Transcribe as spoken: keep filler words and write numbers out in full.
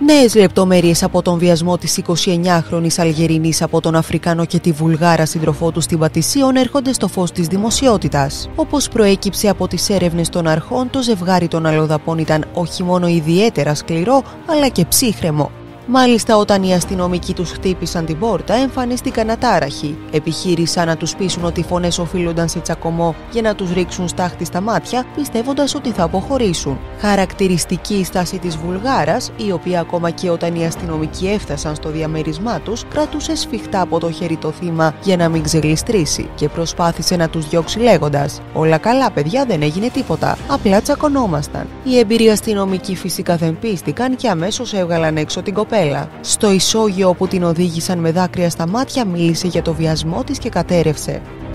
Νέες λεπτομέρειες από τον βιασμό της εικοσιεννιάχρονης Αλγερινής από τον Αφρικανό και τη Βουλγάρα σύντροφό του στην Πατησίων έρχονται στο φως της δημοσιότητας. Όπως προέκυψε από τις έρευνες των αρχών, το ζευγάρι των αλλοδαπών ήταν όχι μόνο ιδιαίτερα σκληρό, αλλά και ψύχρεμο. Μάλιστα, όταν οι αστυνομικοί τους χτύπησαν την πόρτα, εμφανίστηκαν ατάραχοι. Επιχείρησαν να τους πείσουν ότι οι φωνές οφείλονταν σε τσακωμό για να τους ρίξουν στάχτη στα μάτια, πιστεύοντας ότι θα αποχωρήσουν. Χαρακτηριστική η στάση της Βουλγάρας, η οποία ακόμα και όταν οι αστυνομικοί έφτασαν στο διαμέρισμά τους, κρατούσε σφιχτά από το χέρι το θύμα για να μην ξεγλιστρήσει και προσπάθησε να τους διώξει λέγοντας: «Όλα καλά, παιδιά, δεν έγινε τίποτα. Απλά τσακωνόμασταν». Οι έμπειροι αστυνομικοί φυσικά δεν πίστηκαν και αμέσως έβγαλαν έξω την κοπέλα. Στο ισόγειο όπου την οδήγησαν με δάκρυα στα μάτια, μίλησε για το βιασμό της και κατέρευσε.